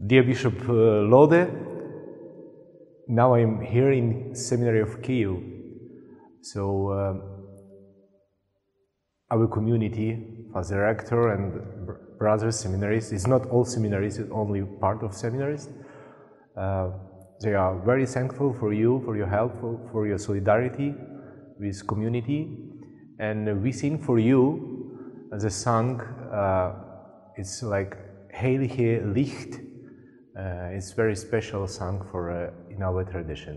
Dear Bishop Lode, now I'm here in Seminary of Kyiv. So our community, Father Rector and brothers seminarists, it's not all seminarists, it's only part of seminarists. They are very thankful for you, for your help, for your solidarity with community. And we sing for you the song, it's like Heilige Licht. It's a very special song for in our tradition.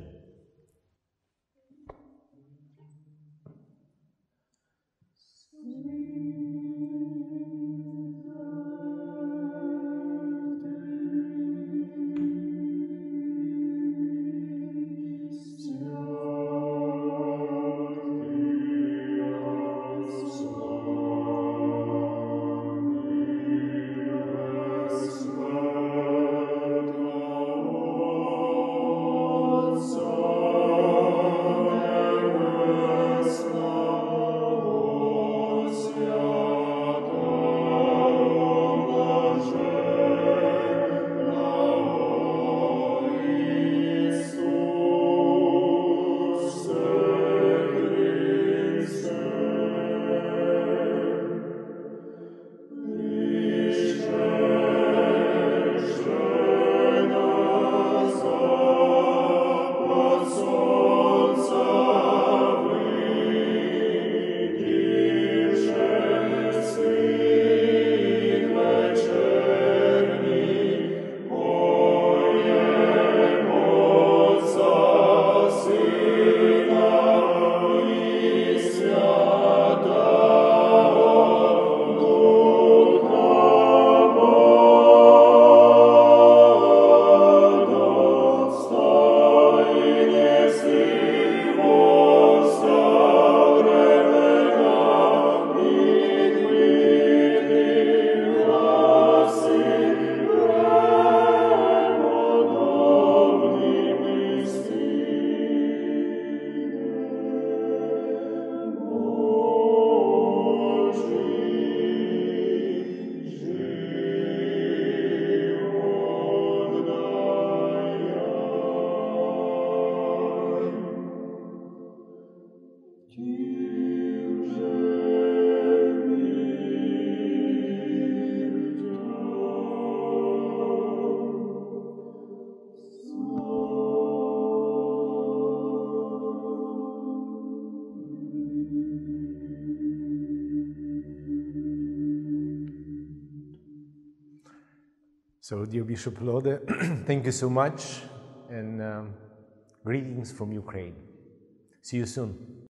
So, dear Bishop Lode, thank you so much, and greetings from Ukraine. See you soon.